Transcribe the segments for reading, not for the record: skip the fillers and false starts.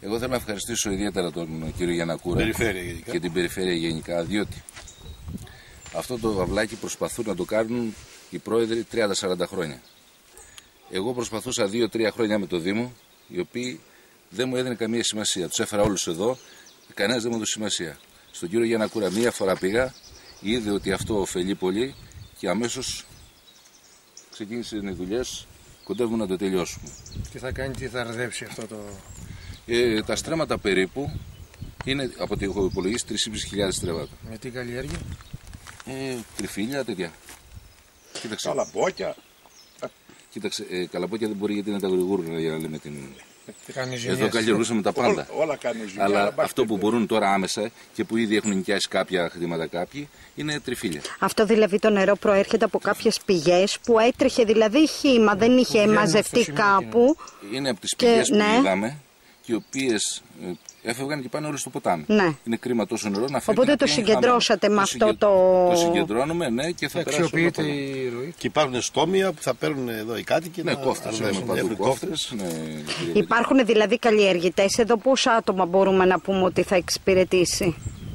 Εγώ θέλω να ευχαριστήσω ιδιαίτερα τον κύριο Γιαννακούρα και την περιφέρεια γενικά, διότι αυτό το αυλάκι προσπαθούν να το κάνουν οι πρόεδροι 30-40 χρόνια. Εγώ προσπαθούσα 2-3 χρόνια με το Δήμο, οι οποίοι δεν μου έδινε καμία σημασία. Τους έφερα όλους εδώ, κανένας δεν μου έδωσε σημασία. Στον κύριο Γιαννακούρα μία φορά πήγα, είδε ότι αυτό ωφελεί πολύ και αμέσως ξεκίνησε οι δουλειές, κοντεύουμε να το τελειώσουμε. Τι θα κάνει, τι θα αρδέψει αυτό το... Τα στρέμματα περίπου είναι από ό,τι έχω υπολογίσει 3.500 στρέμματα. Με τι καλλιέργεια? Τριφύλια, τέτοια. Κοίταξε. Καλαμπόκια. Κοίταξε, καλαμπόκια δεν μπορεί γιατί είναι τα γρηγούρια για να λέμε την... Ζημιές. Εδώ καλλιεργούσαμε τα πάντα. Όλα κάνουν ζημιά. Αλλά αυτό που μπορούν τώρα άμεσα και που ήδη έχουν νοικιάσει κάποια χρήματα κάποιοι είναι τριφύλια. Αυτό δηλαδή το νερό προέρχεται από κάποιες πηγές που έτρεχε δηλαδή χύμα, δεν είχε μαζευτεί κάπου. Είναι από τις πηγές που είδαμε και οι οποίες έφευγαν και πάνε όλες στο ποτάμι. Ναι. Είναι κρίμα τόσο νερό να φέρει. Οπότε το συγκεντρώσατε με αυτό το... Το συγκεντρώνουμε, ναι, και θα αξιοποιείται η ροή. Και υπάρχουν στόμια που θα παίρνουν εδώ οι κάτοικοι. Ναι, κόφτες. Ναι, υπάρχουν δηλαδή καλλιεργητές εδώ, πόσα άτομα μπορούμε να πούμε ότι θα εξυπηρετήσει?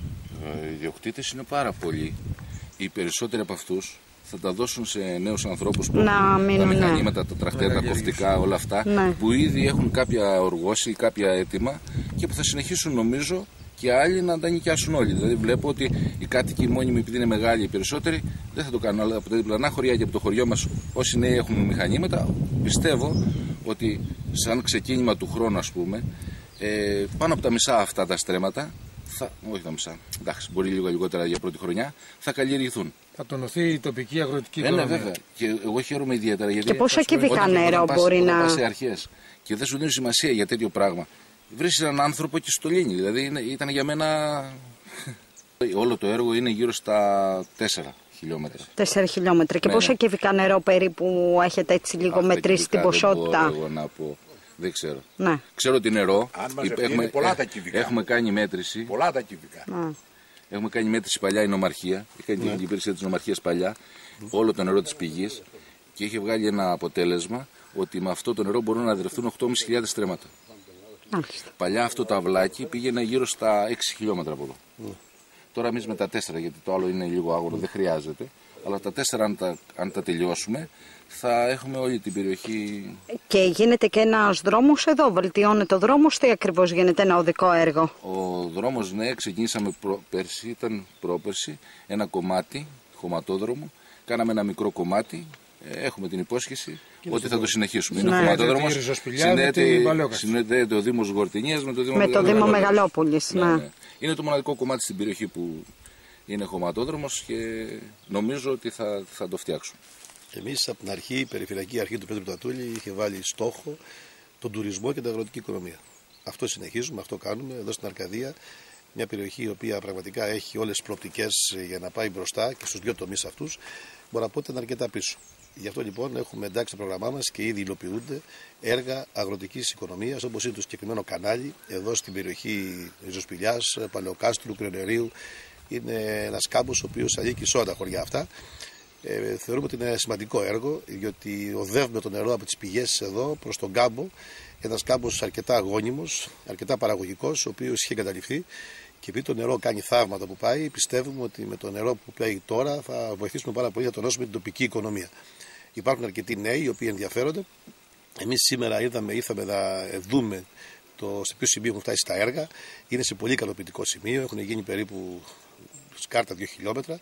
Οι ιδιοκτήτες είναι πάρα πολλοί. Οι περισσότεροι από αυτούς θα τα δώσουν σε νέους ανθρώπους που έχουν τα μηχανήματα, τα τρακτέρ, τα κοφτικά, όλα αυτά, που ήδη έχουν κάποια οργώση, κάποια έτοιμα και που θα συνεχίσουν νομίζω και άλλοι να τα νοικιάσουν όλοι. Δηλαδή βλέπω ότι οι κάτοικοι μόνιμοι, επειδή είναι μεγάλοι οι περισσότεροι, δεν θα το κάνουν. Αλλά από τα διπλανά χωριά και από το χωριό μας, όσοι νέοι έχουν μηχανήματα, πιστεύω ότι σαν ξεκίνημα του χρόνου, ας πούμε, πάνω από τα μισά αυτά τα στρέμματα, όχι τα μισά, εντάξει, μπορεί λίγο λιγότερα για πρώτη χρονιά, θα καλλιεργηθούν. Θα τονωθεί η τοπική αγροτική οικονομία. Ναι, βέβαια. Και εγώ χαίρομαι ιδιαίτερα γιατί. Και πόσα κυβικά νερό μπορεί να. Πας σε αρχές και δεν σου δίνει σημασία για τέτοιο πράγμα. Βρίσκεις έναν άνθρωπο και στο λύνει. Δηλαδή ήταν για μένα. Όλο το έργο είναι γύρω στα 4 χιλιόμετρα. 4 χιλιόμετρα. Και πόσα κυβικά νερό περίπου έχετε έτσι λίγο μετρήσει την ποσότητα? Δεν μπορώ να πω. Δεν ξέρω. Ναι. Ξέρω ότι νερό. Είναι πολλά τα κυβικά. Έχουμε κάνει μέτρηση. Πολλά τα κυβικά. Έχουμε κάνει μέτρηση παλιά η νομαρχία. Είχε κάνει την υπηρεσία της νομαρχίας παλιά. Όλο το νερό της πηγής. Και είχε βγάλει ένα αποτέλεσμα ότι με αυτό το νερό μπορούν να αδρευτούν 8.500 στρέμματα. Παλιά αυτό το αυλάκι πήγαινε γύρω στα 6 χιλιόμετρα από εδώ. Τώρα εμείς με τα 4, γιατί το άλλο είναι λίγο άγωρο, δεν χρειάζεται. Αλλά τα 4 αν τα τελειώσουμε θα έχουμε όλη την περιοχή. Και γίνεται και ένας δρόμος εδώ, βελτιώνεται ο δρόμος, τι ακριβώς γίνεται, ένα οδικό έργο? Ο δρόμος, ναι, ξεκινήσαμε πέρσι, ήταν πρόπερσι, ένα κομμάτι χωματόδρομο. Κάναμε ένα μικρό κομμάτι. Έχουμε την υπόσχεση ότι θα το συνεχίσουμε. Είναι χωματόδρομος. Συνδέεται ο Δήμος Γορτινίας με το Δήμο Μεγαλόπολης. Είναι το μοναδικό κομμάτι στην περιοχή που είναι χωματόδρομος και νομίζω ότι θα το φτιάξουμε. Εμείς από την αρχή, η Περιφερειακή Αρχή του Πέτρου Τατούλη είχε βάλει στόχο τον τουρισμό και την αγροτική οικονομία. Αυτό συνεχίζουμε, αυτό κάνουμε εδώ στην Αρκαδία. Μια περιοχή η οποία πραγματικά έχει όλες τις προοπτικές για να πάει μπροστά και στους δύο τομείς αυτούς. Μπορώ να πω ότι είναι αρκετά πίσω. Γι' αυτό λοιπόν έχουμε εντάξει το πρόγραμμά μας και ήδη υλοποιούνται έργα αγροτικής οικονομίας, όπως είναι το συγκεκριμένο κανάλι εδώ στην περιοχή Ριζοσπηλιάς, Παλαιοκάστρου, Κρυονερίου. Είναι ένας κάμπος ο οποίος ανήκει σε όλα τα χωριά αυτά. Θεωρούμε ότι είναι σημαντικό έργο, διότι οδεύουμε το νερό από τις πηγές εδώ προς τον κάμπο. Ένας κάμπος αρκετά αγώνιμος, αρκετά παραγωγικός, ο οποίος είχε εγκαταλειφθεί. Και επειδή το νερό κάνει θαύματα που πάει, πιστεύουμε ότι με το νερό που πάει τώρα θα βοηθήσουμε πάρα πολύ να τονώσουμε την τοπική οικονομία. Υπάρχουν αρκετοί νέοι οι οποίοι ενδιαφέρονται. Εμείς σήμερα ήρθαμε να δούμε σε ποιο σημείο έχουν φτάσει τα έργα. Είναι σε πολύ ικανοποιητικό σημείο, έχουν γίνει περίπου σκάρτα 2 χιλιόμετρα.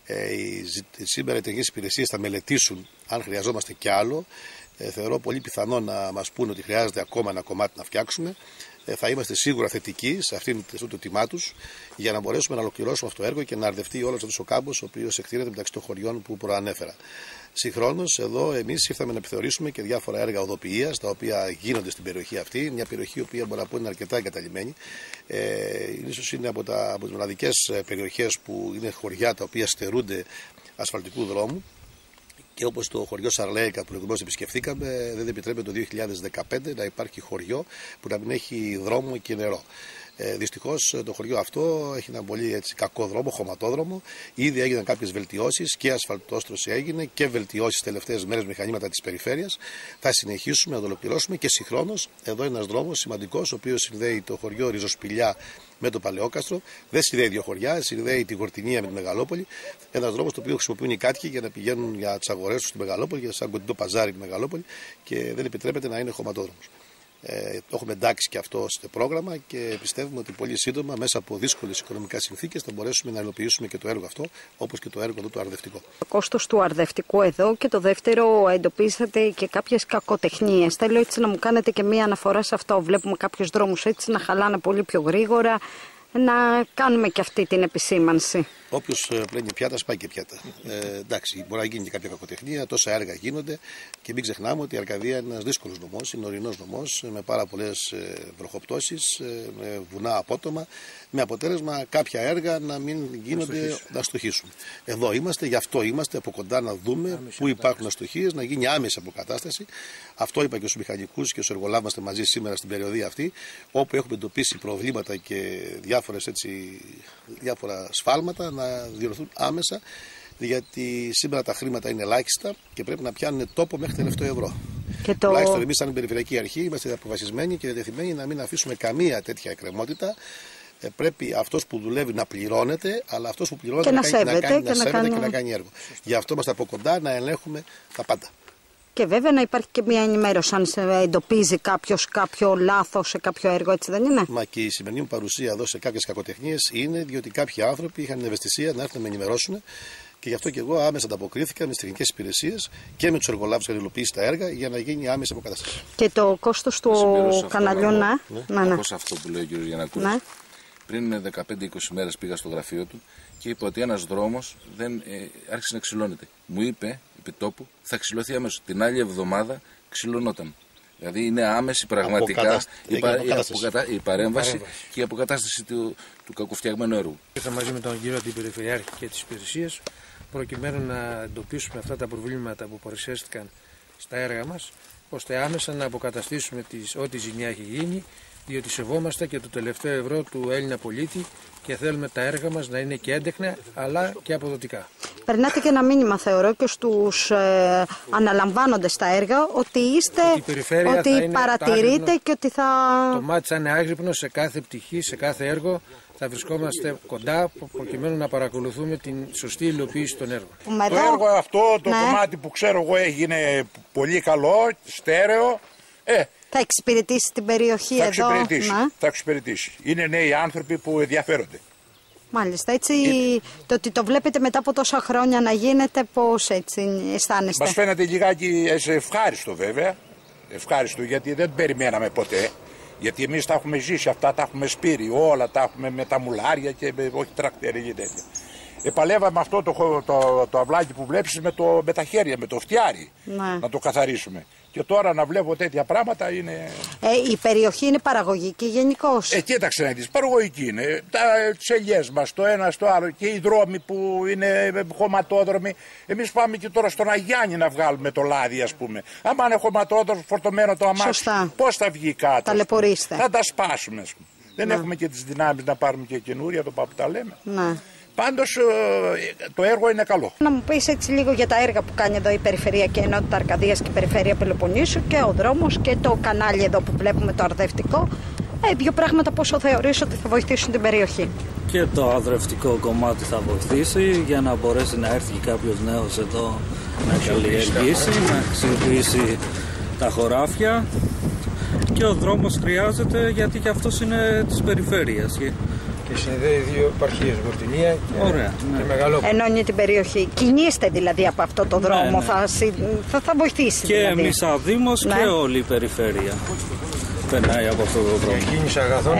Σήμερα οι εταιρείες υπηρεσίες θα μελετήσουν αν χρειαζόμαστε κι άλλο. Θεωρώ πολύ πιθανό να μας πούνε ότι χρειάζεται ακόμα ένα κομμάτι να φτιάξουμε. Θα είμαστε σίγουρα θετικοί σε αυτό το τιμά τους για να μπορέσουμε να ολοκληρώσουμε αυτό το έργο και να αρδευτεί όλος αυτός ο κάμπος ο οποίος εκτείνεται μεταξύ των χωριών που προανέφερα. Συγχρόνως, εδώ εμείς ήρθαμε να επιθεωρήσουμε και διάφορα έργα οδοποιίας τα οποία γίνονται στην περιοχή αυτή. Μια περιοχή η οποία μπορεί να πω είναι αρκετά εγκαταλειμμένη. Ίσως είναι από τις μοναδικές περιοχές που είναι χωριά τα οποία στερούνται ασφαλτικού δρόμου. Και όπως το χωριό Σαρλέικα που προηγουμένως επισκεφθήκαμε, δεν επιτρέπεται το 2015 να υπάρχει χωριό που να μην έχει δρόμο και νερό. Δυστυχώς το χωριό αυτό έχει ένα πολύ έτσι, κακό δρόμο, χωματόδρομο. Ήδη έγιναν κάποιες βελτιώσεις και ασφαλτόστρωση έγινε και βελτιώσεις τελευταίες μέρες μηχανήματα της περιφέρειας. Θα συνεχίσουμε να το ολοκληρώσουμε και συγχρόνως εδώ είναι ένας δρόμος σημαντικός, ο οποίος συνδέει το χωριό Ριζοσπηλιά με το Παλαιόκαστρο. Δεν συνδέει δύο χωριά, συνδέει τη Γορτινία με τη Μεγαλόπολη. Ένας δρόμος το οποίο χρησιμοποιούν οι κάτοικοι για να πηγαίνουν για τις αγορές τους στη Μεγαλόπολη, για σαν κοντινό παζάρι τη Μεγαλόπολη και δεν επιτρέπεται να είναι χωματόδρομος. Το έχουμε εντάξει και αυτό στο πρόγραμμα και πιστεύουμε ότι πολύ σύντομα μέσα από δύσκολες οικονομικές συνθήκες θα μπορέσουμε να υλοποιήσουμε και το έργο αυτό, όπως και το έργο εδώ το αρδευτικό. Το κόστος του αρδευτικού εδώ και το δεύτερο, εντοπίσατε και κάποιες κακοτεχνίες. Θέλω έτσι να μου κάνετε και μία αναφορά σε αυτό. Βλέπουμε κάποιους δρόμους έτσι να χαλάνε πολύ πιο γρήγορα. Να κάνουμε και αυτή την επισήμανση. Όποιος πλένει πιάτα, σπάει και πιάτα. Εντάξει, μπορεί να γίνει και κάποια κακοτεχνία, τόσα έργα γίνονται και μην ξεχνάμε ότι η Αρκαδία είναι ένας δύσκολος νομός, είναι ορεινός νομός με πάρα πολλές βροχοπτώσεις, με βουνά απότομα, με αποτέλεσμα κάποια έργα να μην γίνονται, να αστοχήσουν. Εδώ είμαστε, γι' αυτό είμαστε από κοντά να δούμε πού υπάρχουν αστοχίες, να γίνει άμεση αποκατάσταση. Αυτό είπα και στους μηχανικούς και στους εργολάβους είμαστε μαζί σήμερα στην περιοδία αυτή, όπου έχουμε εντοπίσει προβλήματα και διάφορα σφάλματα να διορθούν άμεσα, γιατί σήμερα τα χρήματα είναι ελάχιστα και πρέπει να πιάνουν τόπο μέχρι τελευταίο ευρώ. Τουλάχιστον εμείς, σαν Περιφερειακή Αρχή, είμαστε αποφασισμένοι και διατεθειμένοι να μην αφήσουμε καμία τέτοια εκκρεμότητα. Πρέπει αυτός που δουλεύει να πληρώνεται, αλλά αυτός που πληρώνεται να σέβεται και να κάνει έργο. Γι' αυτό είμαστε από κοντά να ελέγχουμε τα πάντα. Και βέβαια να υπάρχει και μια ενημέρωση αν εντοπίζει κάποιος κάποιο λάθος σε κάποιο έργο, έτσι δεν είναι? Μα και η σημερινή μου παρουσία εδώ σε κάποιες κακοτεχνίες είναι διότι κάποιοι άνθρωποι είχαν την ευαισθησία να έρθουν να με ενημερώσουν και γι' αυτό και εγώ άμεσα ανταποκρίθηκα με τις τεχνικές υπηρεσίες και με τους εργολάβους που είχαν υλοποιήσει τα έργα για να γίνει άμεση αποκατάσταση. Και το κόστος του καναλιού, ναι. Όπως αυτό που λέει ο κ. Γιαννακούδης. Ναι. Πριν 15-20 μέρες πήγα στο γραφείο του και είπε ότι ένας δρόμος άρχισε να ξυλώνεται. Μου είπε επί τόπου θα ξυλωθεί αμέσως. Την άλλη εβδομάδα ξυλωνόταν. Δηλαδή είναι άμεση πραγματικά η παρέμβαση και η αποκατάσταση του κακοφτιαγμένου έργου. Ήρθα μαζί με τον κύριο την Περιφερειάρχη και τις υπηρεσίες προκειμένου να εντοπίσουμε αυτά τα προβλήματα που παρουσιάστηκαν στα έργα μας, ώστε άμεσα να αποκαταστήσουμε ό,τι ζημιά έχει γίνει, διότι σεβόμαστε και το τελευταίο ευρώ του Έλληνα πολίτη και θέλουμε τα έργα μας να είναι και έντεχνα αλλά και αποδοτικά. Περνάτε και ένα μήνυμα, θεωρώ, και στους αναλαμβάνοντες τα έργα ότι ότι παρατηρείτε και ότι θα... Το μάτι θα είναι άγρυπνο σε κάθε πτυχή, σε κάθε έργο. Θα βρισκόμαστε κοντά προκειμένου να παρακολουθούμε την σωστή υλοποίηση των έργων. Το έργο αυτό, το κομμάτι που ξέρω εγώ έγινε πολύ καλό, στέρεο. Θα εξυπηρετήσει την περιοχή Θα εξυπηρετήσει. Είναι νέοι άνθρωποι που ενδιαφέρονται. Μάλιστα. Έτσι, το ότι το βλέπετε μετά από τόσα χρόνια να γίνεται, πώς έτσι αισθάνεστε? Μας φαίνεται λιγάκι ευχάριστο βέβαια. Ευχάριστο γιατί δεν περιμέναμε ποτέ. Γιατί εμείς τα έχουμε ζήσει αυτά, τα έχουμε σπείρει όλα, τα έχουμε με τα μουλάρια και όχι τρακτέρια και τέτοια. Επαλεύαμε αυτό το αυλάκι που βλέπεις με τα χέρια, με το φτιάρι, να το καθαρίσουμε. Και τώρα να βλέπω τέτοια πράγματα είναι... η περιοχή είναι παραγωγική γενικώς? Κοίταξε να δεις, παραγωγική είναι. Τις ελιές μας, το ένα στο άλλο και οι δρόμοι που είναι χωματόδρομοι. Εμείς πάμε και τώρα στον Αγιάννη να βγάλουμε το λάδι, ας πούμε. Άμα είναι χωματόδρομο φορτωμένο το αμάξι, πώς θα βγει κάτω? Ταλαιπωρήστε. Θα τα σπάσουμε, ας πούμε. Δεν έχουμε και τις δυνάμεις να πάρουμε και καινούρια, το που τα λέμε. Πάντως το έργο είναι καλό. Να μου πεις έτσι λίγο για τα έργα που κάνει εδώ η Περιφερειακή Ενότητα Αρκαδίας και η Περιφέρεια Πελοποννήσου και ο δρόμος και το κανάλι εδώ που βλέπουμε το αρδευτικό. Δύο πράγματα πόσο θεωρείς ότι θα βοηθήσουν την περιοχή? Και το αρδευτικό κομμάτι θα βοηθήσει για να μπορέσει να έρθει κάποιος νέος εδώ να καλλιεργήσει, να αξιοποιήσει τα χωράφια. Και ο δρόμος χρειάζεται γιατί και αυτός είναι της περιφέρειας. Και συνδέει δύο επαρχίες, Γορτινία και Μεγαλόπολη. Ενώνει την περιοχή. Κινείστε δηλαδή από αυτό το δρόμο, θα βοηθήσει. Και δηλαδή. Εμείς σαν Δήμος και όλη η περιφέρεια περνάει από αυτό το δρόμο. Κίνηση αγαθών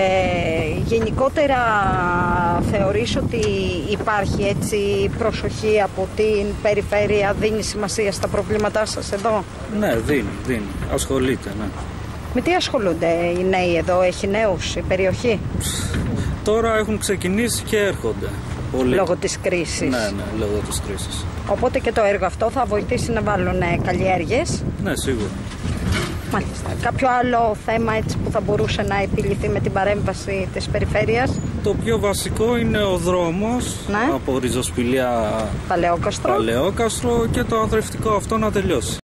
γενικότερα θεωρείς ότι υπάρχει έτσι προσοχή από την περιφέρεια, δίνει σημασία στα προβλήματά σας εδώ? Ναι, δίνει. Ασχολείται, ναι. Με τι ασχολούνται οι νέοι εδώ, έχει νέους η περιοχή? Τώρα έχουν ξεκινήσει και έρχονται. Πολύ. Λόγω της κρίσης. Ναι, λόγω της κρίσης. Οπότε και το έργο αυτό θα βοηθήσει να βάλουν καλλιέργειες. Ναι, σίγουρα. Μάλιστα. Κάποιο άλλο θέμα έτσι που θα μπορούσε να επιληθεί με την παρέμβαση της περιφέρειας? Το πιο βασικό είναι ο δρόμος, ναι, από Ριζοσπηλιά Παλαιόκαστρο και το ανθρεπτικό αυτό να τελειώσει.